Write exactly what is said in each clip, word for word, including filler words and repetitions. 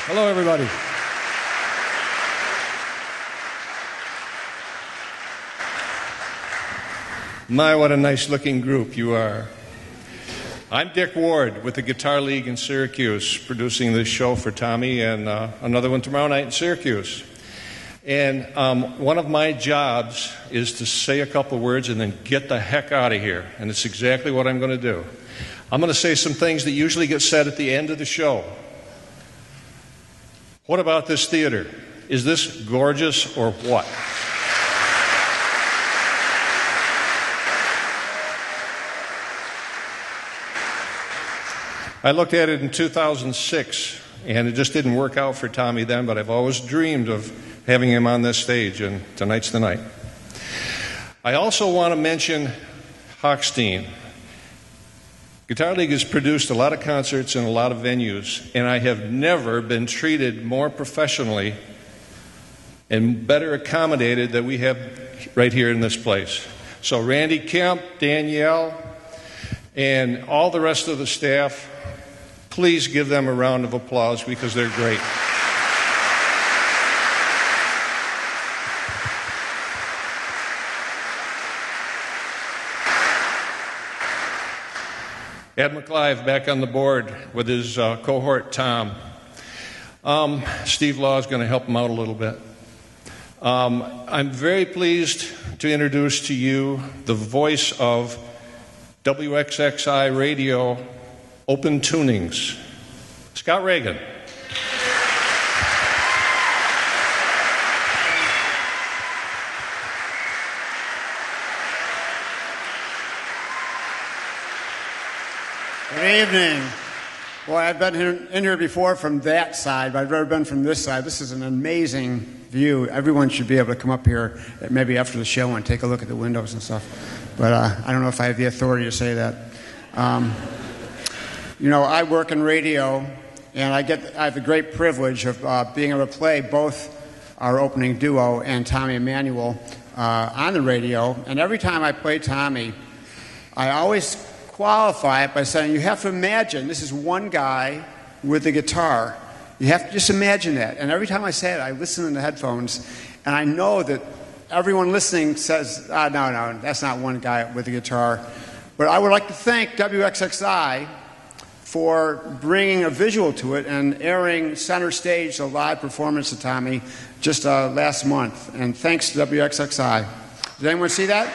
Hello, everybody. My, what a nice-looking group you are. I'm Dick Ward with the Guitar League in Syracuse, producing this show for Tommy and uh, another one tomorrow night in Syracuse. And um, one of my jobs is to say a couple words and then get the heck out of here. And it's exactly what I'm going to do. I'm going to say some things that usually get said at the end of the show. What about this theater? Is this gorgeous or what? I looked at it in two thousand six, and it just didn't work out for Tommy then, but I've always dreamed of having him on this stage, and tonight's the night. I also want to mention Hochstein. Guitar League has produced a lot of concerts in a lot of venues, and I have never been treated more professionally and better accommodated than we have right here in this place. So Randy Kemp, Danielle, and all the rest of the staff, please give them a round of applause because they're great. Ed McLive back on the board with his uh, cohort, Tom. Um, Steve Law is going to help him out a little bit. Um, I'm very pleased to introduce to you the voice of W X X I Radio Open Tunings, Scott Reagan. Good evening. Well, I've been here, in here before from that side, but I've never been from this side. This is an amazing view. Everyone should be able to come up here maybe after the show and take a look at the windows and stuff. But uh, I don't know if I have the authority to say that. Um, you know, I work in radio, and I get I have the great privilege of uh, being able to play both our opening duo and Tommy Emmanuel uh, on the radio. And every time I play Tommy, I always qualify it by saying you have to imagine this is one guy with a guitar. You have to just imagine that. And every time I say it, I listen in the headphones, and I know that everyone listening says, ah, no, no, that's not one guy with a guitar. But I would like to thank W X X I for bringing a visual to it and airing center stage a live performance of Tommy just uh, last month. And thanks to W X X I. Did anyone see that?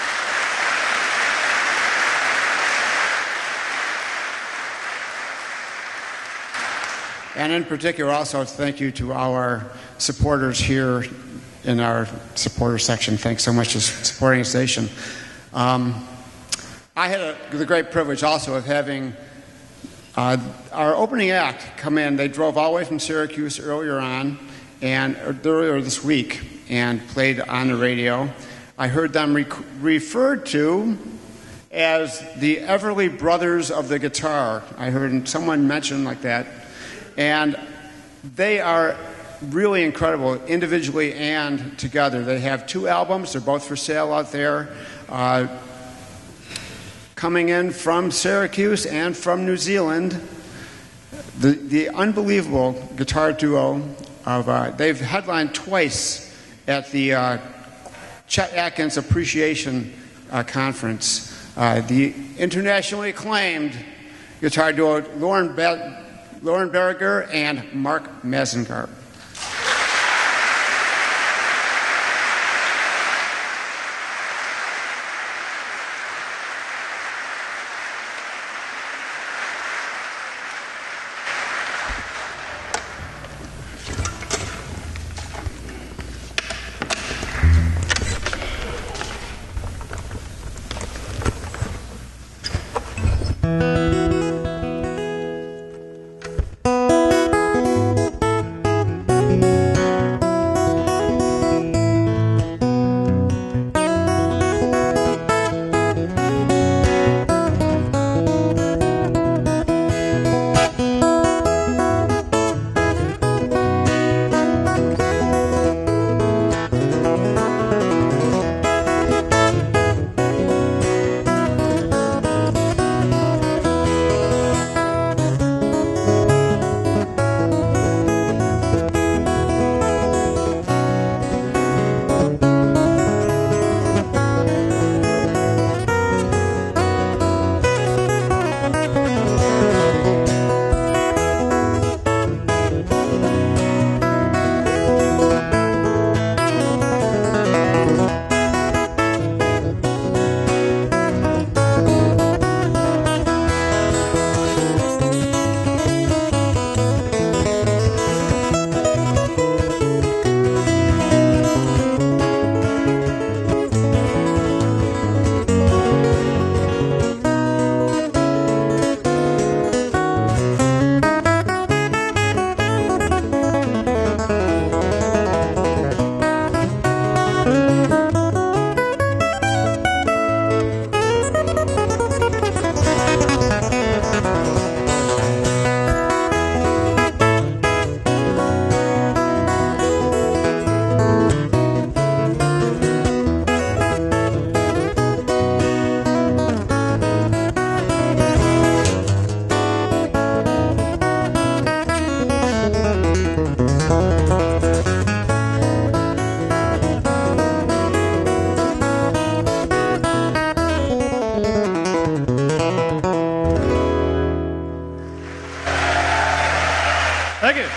And in particular, also thank you to our supporters here in our supporter section. Thanks so much for supporting the station. Um, I had a, the great privilege also of having uh, our opening act come in. They drove all the way from Syracuse earlier on, and earlier this week, and played on the radio. I heard them re referred to as the Everly Brothers of the Guitar. I heard someone mention like that. And they are really incredible, individually and together. They have two albums. They're both for sale out there. Uh, coming in from Syracuse and from New Zealand, the, the unbelievable guitar duo of, uh, they've headlined twice at the uh, Chet Atkins Appreciation uh, Conference. Uh, the internationally acclaimed guitar duo, Lauren Bell, Lauren Berger and Mark Mazengarb. Thank you.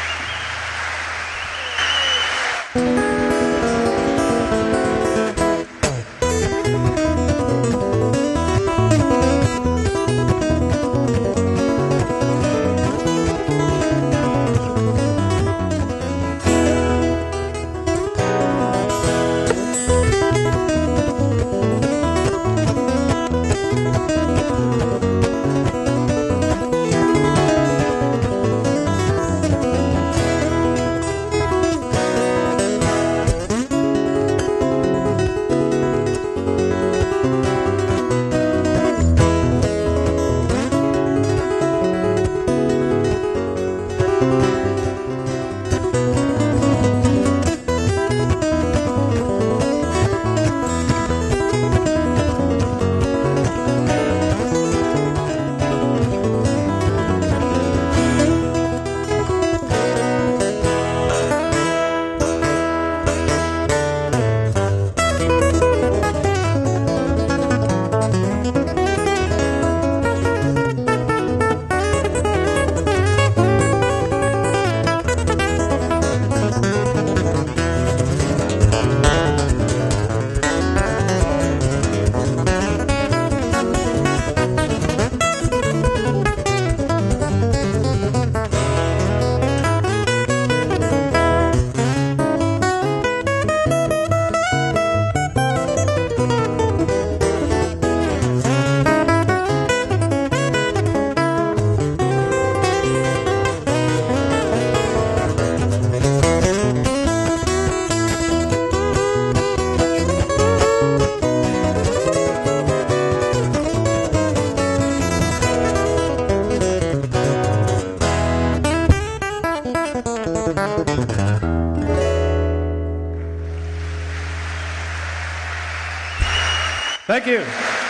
Thank you.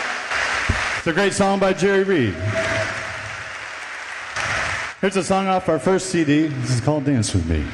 It's a great song by Jerry Reed. Here's a song off our first C D. This is called Dance With Me.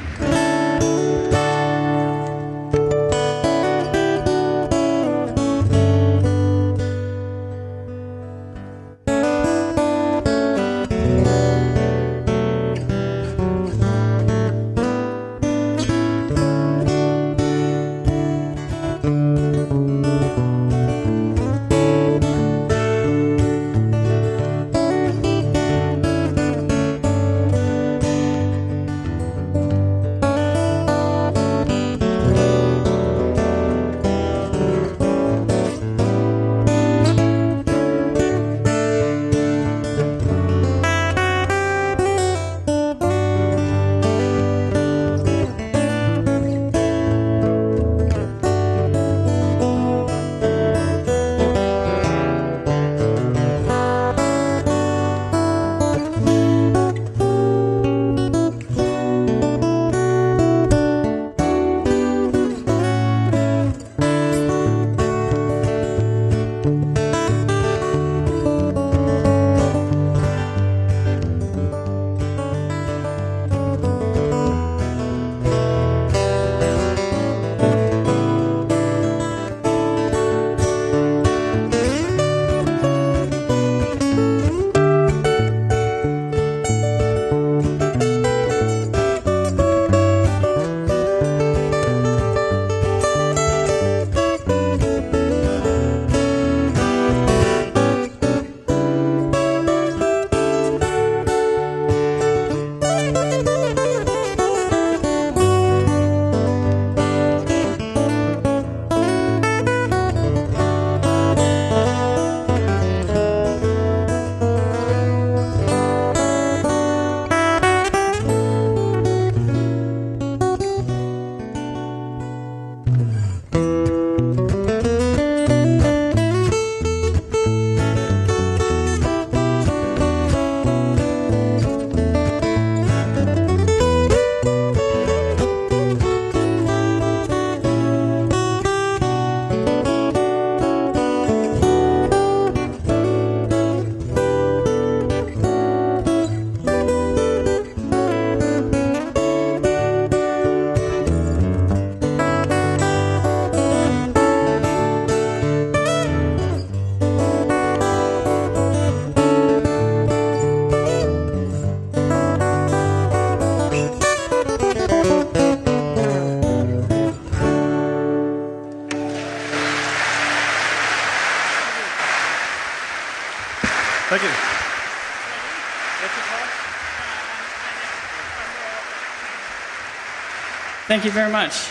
Thank you very much.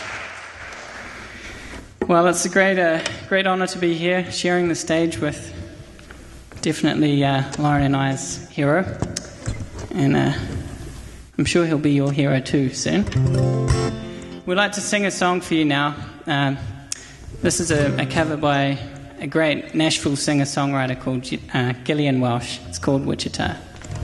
Well, it's a great, uh, great honour to be here, sharing the stage with definitely uh, Lauren and I's hero, and uh, I'm sure he'll be your hero too soon. We'd like to sing a song for you now. Um, this is a, a cover by a great Nashville singer-songwriter called uh, Gillian Welsh. It's called Wichita.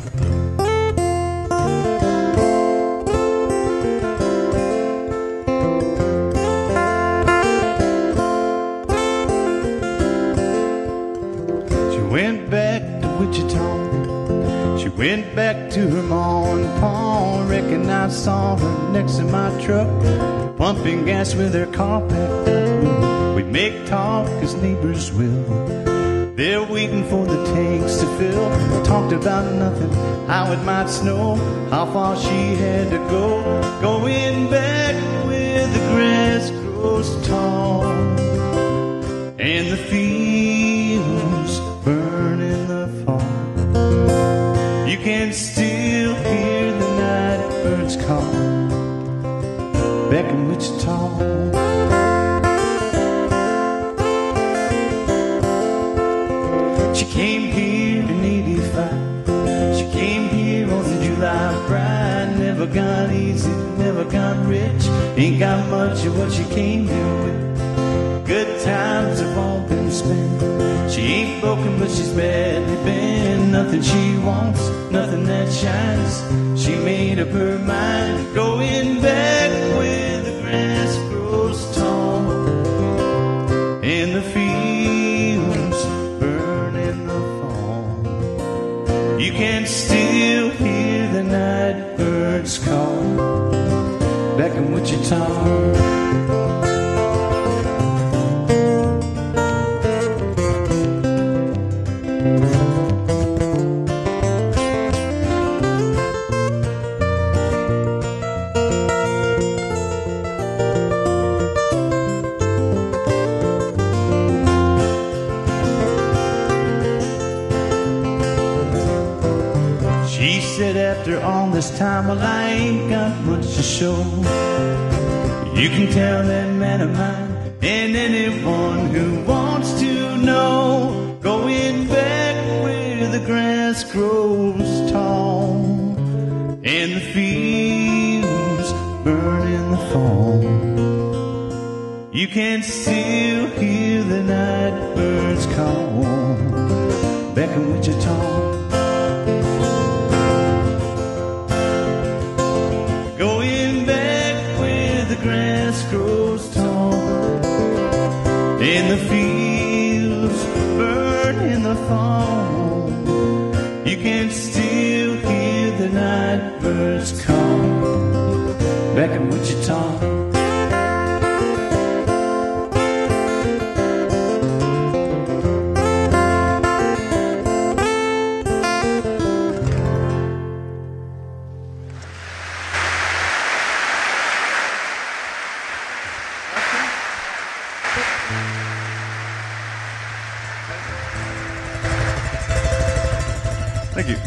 Went back to Wichita. She went back to her ma and pa. Reckon I saw her next to my truck, pumping gas with her car packed up. We'd make talk as neighbors will. They're waiting for the tanks to fill. Talked about nothing, how it might snow, how far she had to go. Going back where the grass grows tall and the fields burn in the fall. You can still hear the night birds call back in Wichita. She came here in eighty-five. She came here on the July bride. Never got easy, never got rich. Ain't got much of what she came here with. Good times have all been spent. She ain't broken, but she's badly bent. Nothing she wants, nothing that shines. She made up her mind, going back where the grass grows tall and the fields burn in the fall. You can still hear the night birds call back in Wichita. After all this time, well, I ain't got much to show. You can tell that man of mine and anyone who wants to know. Going back where the grass grows tall and the fields burn in the fall. You can still hear the night birds call back in Wichita. Grass grows tall and the fields burn in the fall. You can still hear the night birds call back in Wichita. Thank you.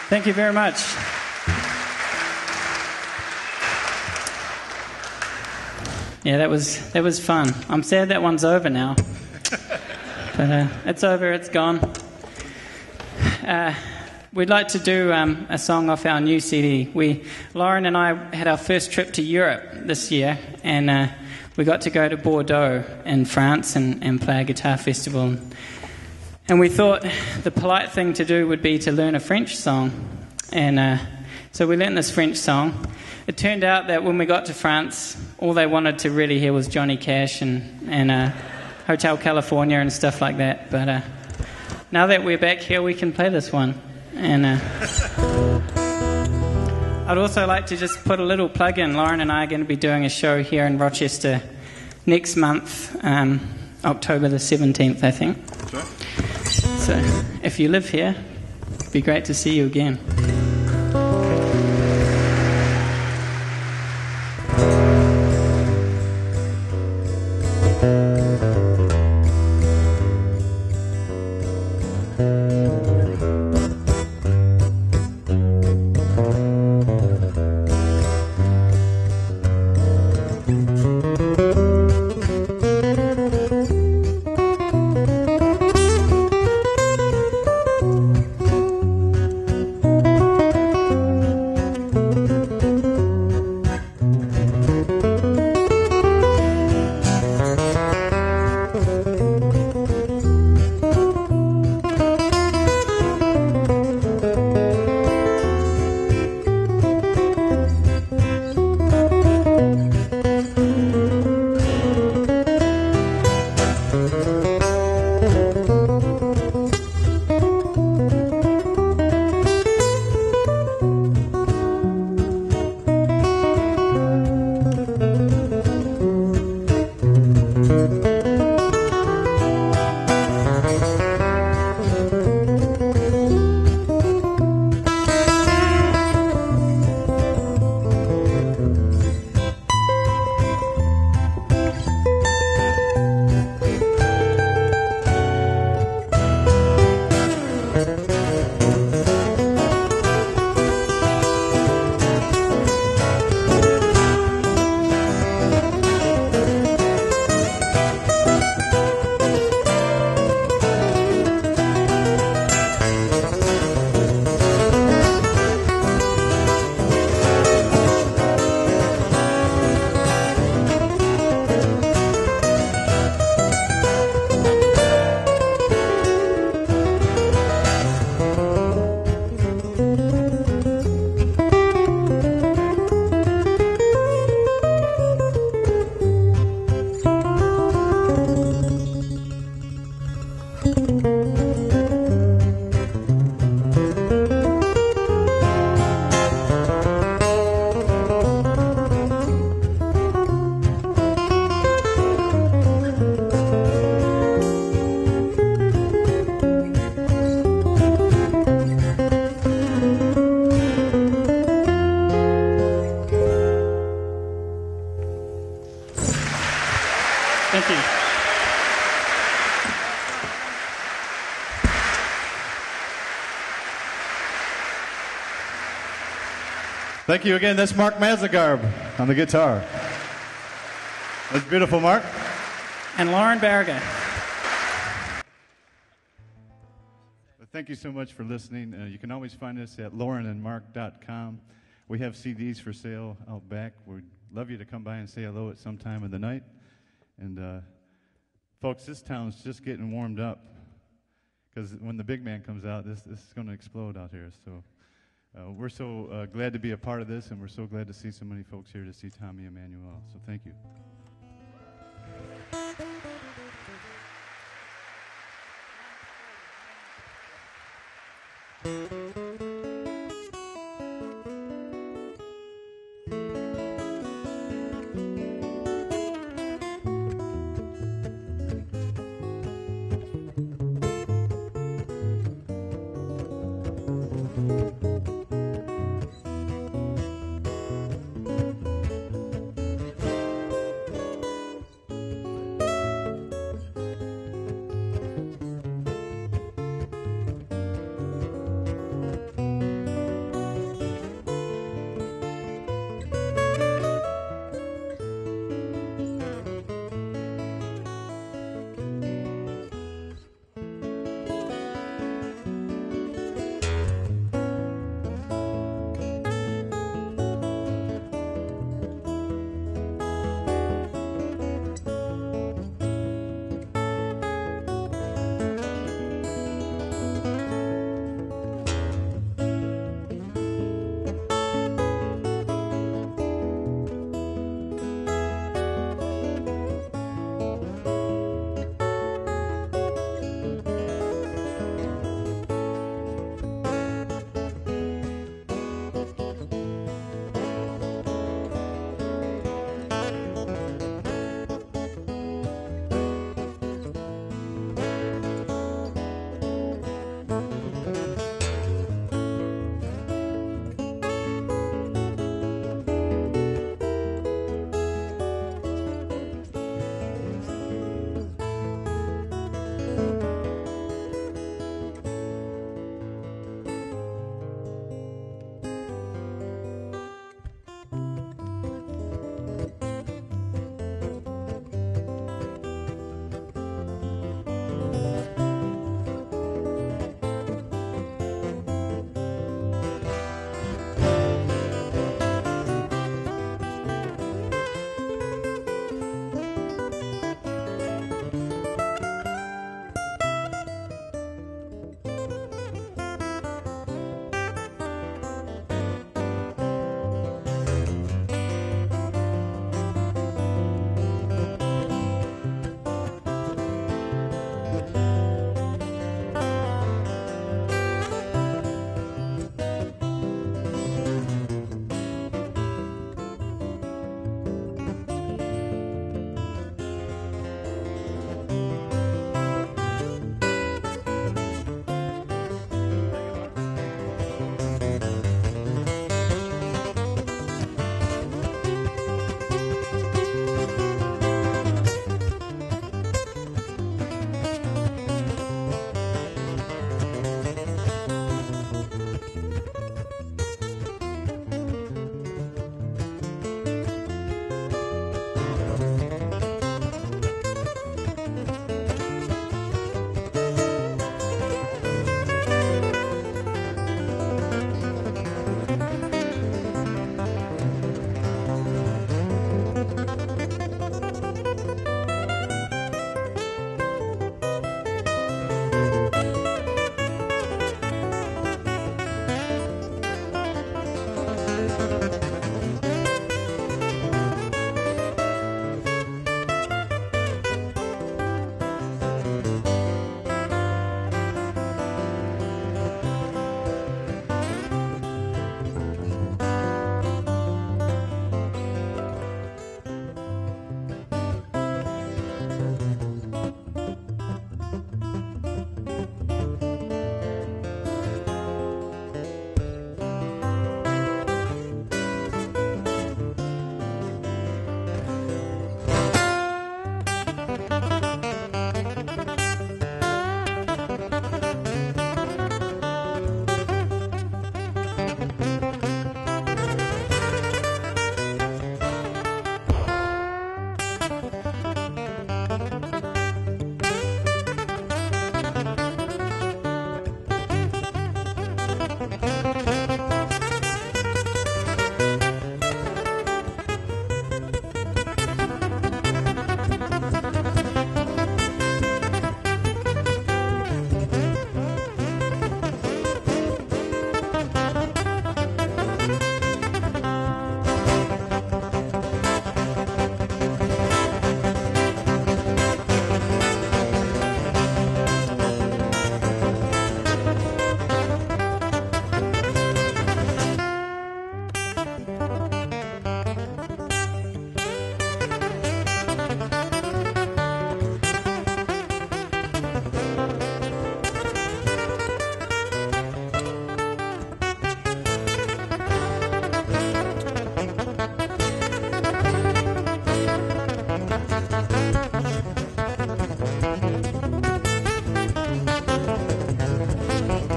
Thank you very much. Yeah, that was that was fun. I'm sad that one's over now, but uh, it's over. It's gone. Uh, we'd like to do um, a song off our new C D. We, Lauren and I, had our first trip to Europe this year, and uh, we got to go to Bordeaux in France and, and play a guitar festival. And we thought the polite thing to do would be to learn a French song, and uh, so we learned this French song. It turned out that when we got to France, all they wanted to really hear was Johnny Cash and, and uh, Hotel California and stuff like that. But uh, now that we're back here, we can play this one. And uh, I'd also like to just put a little plug in. Lauren and I are going to be doing a show here in Rochester next month, um, October the seventeenth, I think. That's right. So if you live here, it'd be great to see you again. Thank you. Thank you again. That's Mark Mazzagarb on the guitar. That's beautiful, Mark. And Lauren Barriga. Well, thank you so much for listening. Uh, you can always find us at lauren and mark dot com. We have C Ds for sale out back. We'd love you to come by and say hello at some time of the night. And uh, folks, this town's just getting warmed up, because when the big man comes out, this, this is going to explode out here. So uh, we're so uh, glad to be a part of this, and we're so glad to see so many folks here to see Tommy Emmanuel. So thank you.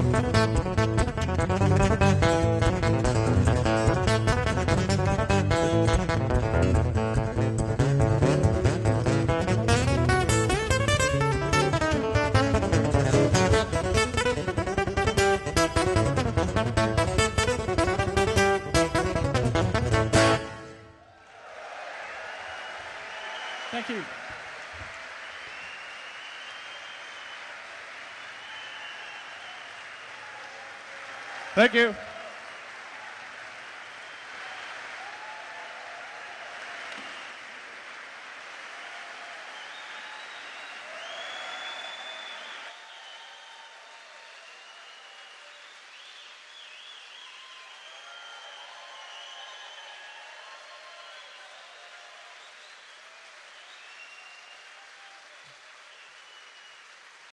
Thank you. Thank you.